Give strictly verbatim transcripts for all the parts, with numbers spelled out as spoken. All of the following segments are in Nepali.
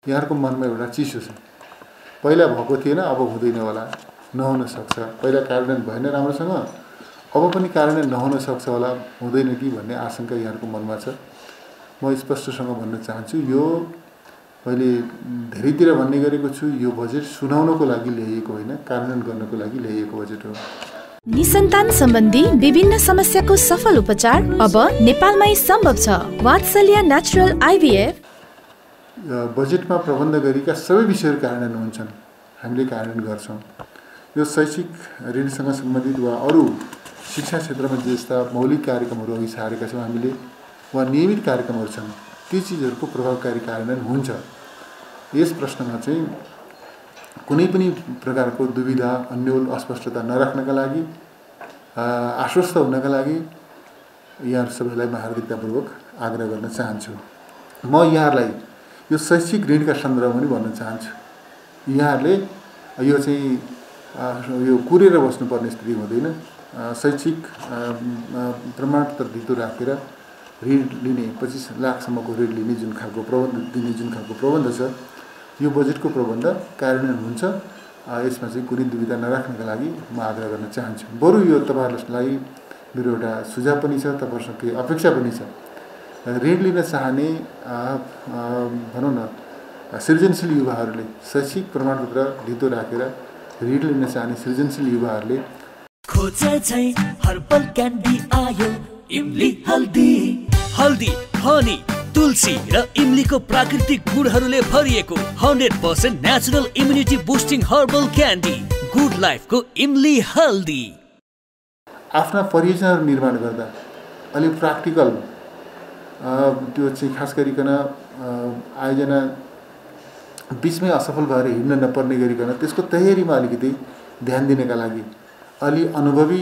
यहाँहरूको मनमा एउटा चिसो छ, पहिला भएको थिएन अब हुँदैन होला, नहुन सक्छ, पहिला कार्यान्वयन भएन राम्रोसँग अब पनि कार्यान्वयन नहुन सक्छ होला, हुँदैन कि भन्ने आशंका यहाँहरूको मनमा छ। म स्पष्टसँग भन्न चाहन्छु, यो मैले धेरैतिर भन्ने गरेको छु, यो बजेट सुनाउनको लागि ल्याइएको होइन, कार्यान्वयन गर्नको लागि ल्याइएको बजेट हो। निसन्तान सम्बन्धी विभिन्न समस्याको सफल उपचार अब नेपालमै सम्भव छ। वात्सल्य नेचुरल आइभीएफ बजेटमा प्रबन्ध गरेका सबै विषयहरू कार्यान्वयन हुन्छन्, हामीले कार्यान्वयन गर्छौँ। यो शैक्षिक ऋणसँग सम्बन्धित वा अरू शिक्षा क्षेत्रमा जस्ता मौलिक कार्यक्रमहरू अघि सारेका छौँ हामीले, वा नियमित कार्यक्रमहरू छन्, ती चिजहरूको प्रभावकारी कार्यान्वयन हुन्छ। यस प्रश्नमा चाहिँ कुनै पनि प्रकारको दुविधा, अन्यल, अस्पष्टता नराख्नका लागि, आश्वस्त हुनका लागि यहाँहरू सबैलाई म हार्दिकतापूर्वक आग्रह गर्न चाहन्छु। म यहाँहरूलाई यो शैक्षिक ऋणका सन्दर्भमा पनि भन्न चाहन्छु, यहाँहरूले यो चाहिँ यो कुरेर बस्नुपर्ने स्थिति हुँदैन। शैक्षिक प्रमाणपत्र धितो राखेर ऋण लिने, पच्चिस लाखसम्मको ऋण लिने जुन खालको प्रबन्ध दिने जुन खालको प्रबन्ध छ, यो बजेटको प्रबन्ध कार्यान्वयन हुन्छ। यसमा चाहिँ कुनै दुविधा नराख्नका लागि म आग्रह गर्न चाहन्छु। बरु यो तपाईँहरूलाई मेरो एउटा सुझाव पनि छ, तपाईँहरूसँग केही अपेक्षा पनि छ। ऋण लिन चाहने भनौँ न सृजनशील युवाहरूले, शैक्षिक प्रमाणपत्र धितो राखेर ऋण लिन चाहने सृजनशील युवाहरूले खोजे चाहिँ हर्बल क्यान्डी आयो इमली हल्दी। हल्दी, हनी, तुलसी र इमलीको प्राकृतिक गुणहरूले भरिएको hundred percent natural immunity boosting herbal candy good लाइफको इमली हल्दी। आफ्ना परियोजनाहरू निर्माण गर्दा अलिक प्र्याक्टिकल त्यो चाहिँ खास गरिकन आयोजना बिचमै असफल भएर हिँड्न नपर्ने गरिकन त्यसको तयारीमा अलिकति ध्यान दिनका लागि अलि अनुभवी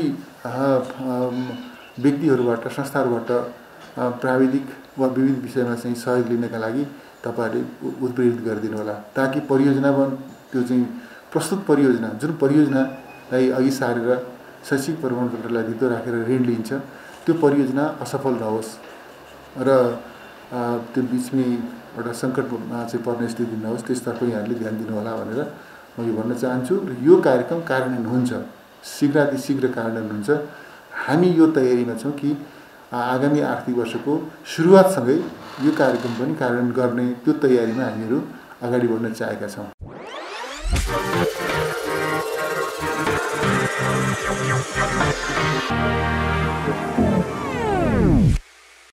व्यक्तिहरूबाट, संस्थाहरूबाट प्राविधिक वा विविध विषयमा चाहिँ सहयोग लिनका लागि तपाईँहरूले उत्प्रेरित गरिदिनु होला, ताकि परियोजना त्यो चाहिँ प्रस्तुत परियोजना जुन परियोजनालाई अघि सारेर शैक्षिक प्रमाणपत्रलाई धितो राखेर ऋण लिन्छ त्यो परियोजना असफल नहोस् र त्यो बिचमै एउटा सङ्कटमा चाहिँ पर्ने स्थिति नहोस्, त्यसतर्फ यहाँहरूले ध्यान दिनु होला भनेर म यो भन्न चाहन्छु। र यो कार्यक्रम कार्यान्वयन हुन्छ, शीघ्रातिशीघ्र कार्यान्वयन हुन्छ। हामी यो तयारीमा छौँ कि आगामी आर्थिक वर्षको सुरुवातसँगै यो कार्यक्रम पनि कार्यान्वयन गर्ने त्यो तयारीमा हामीहरू अगाडि बढ्न चाहेका छौँ। Thank you.